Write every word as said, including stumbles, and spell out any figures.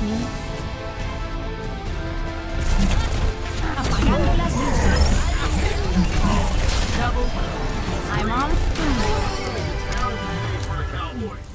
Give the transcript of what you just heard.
Apagando las luces. Double. I'm on. Now for a cowboy.